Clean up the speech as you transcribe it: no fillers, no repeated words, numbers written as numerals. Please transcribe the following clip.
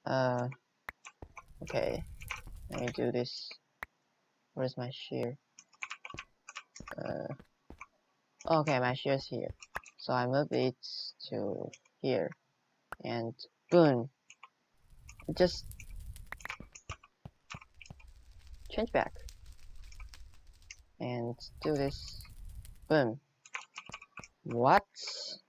Okay, let me do this. Where's my shear? Okay, my shear's here. So I move it to here, and boom, just change back, and do this. Boom. What?